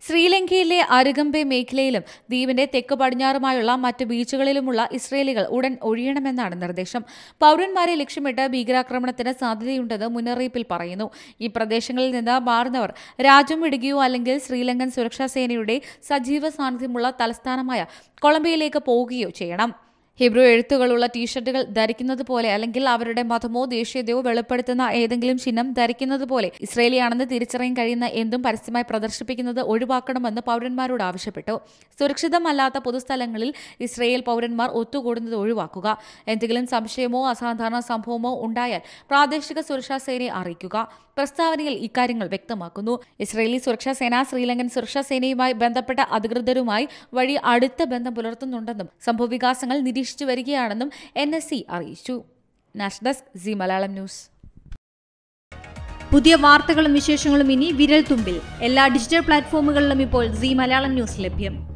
ശ്രീലങ്കയിലെ അരുഗംബെ മേഖലയിലും ദ്വീപിന്റെ തെക്ക് പടിഞ്ഞാറുമായുള്ള മറ്റ് ബീച്ചുകളിലുമുള്ള ഇസ്രയേലികൾ ഉടൻ ഒഴിയണമെന്നാണ് നിർദ്ദേശം. പൗരന്മാരെ ലക്ഷ്യമിട്ട് ഭീകരാക്രമണത്തിന് സാധ്യതയുണ്ടെന്ന് മുന്നറിയിപ്പിൽ പറയുന്നു. ഈ പ്രദേശങ്ങളിൽ നിന്ന് മാറുന്നവർ രാജ്യം വിടുകയോ അല്ലെങ്കിൽ ശ്രീലങ്കൻ സുരക്ഷാ സേനയുടെ സജീവ സാന്നിധ്യമുള്ള തലസ്ഥാനമായ കൊളംബിയയിലേക്ക് പോവുകയോ ചെയ്യണം. ഹിബ്രു എഴുത്തുകളുള്ള ടീഷർട്ടുകൾ ധരിക്കുന്നത് പോലെ അല്ലെങ്കിൽ അവരുടെ മതമോ ദേശീയതയോ വെളിപ്പെടുത്തുന്ന ഏതെങ്കിലും ചിഹ്നം ധരിക്കുന്നത് പോലെ ഇസ്രയേലിയാണെന്ന് തിരിച്ചറിയാൻ കഴിയുന്ന എന്തും പരസ്യമായി പ്രദർശിപ്പിക്കുന്നത് ഒഴിവാക്കണമെന്ന് പൗരന്മാരോട് ആവശ്യപ്പെട്ടു. സുരക്ഷിതമല്ലാത്ത പൊതുസ്ഥലങ്ങളിൽ ഇസ്രയേൽ പൗരന്മാർ ഒത്തുകൂടുന്നത് ഒഴിവാക്കുക. എന്തെങ്കിലും സംശയമോ അസാധാരണ സംഭവമോ ഉണ്ടായാൽ പ്രാദേശിക സുരക്ഷാ സേനയെ അറിയിക്കുക. പ്രസ്താവനയിൽ ഇക്കാര്യങ്ങൾ വ്യക്തമാക്കുന്നു. ഇസ്രയേലി സുരക്ഷാ സേന ശ്രീലങ്കൻ സുരക്ഷാ സേനയുമായി ബന്ധപ്പെട്ട അധികൃതരുമായി വഴി അടുത്ത ബന്ധം പുലർത്തുന്നുണ്ടെന്നും സംഭവവികാസങ്ങൾ നിരീക്ഷിച്ചു വരികയാണെന്നും NSC അറിയിച്ചു. National desk Zee Malayalam news. പുതിയ വാർത്തകളും വിശേഷങ്ങളും ഇനി വിരൽ തുമ്പിൽ. എല്ലാ ഡിജിറ്റൽ പ്ലാറ്റ്ഫോമുകളിലും ഇപ്പോൾ സീ മലയാളം ന്യൂസ് ലഭ്യം.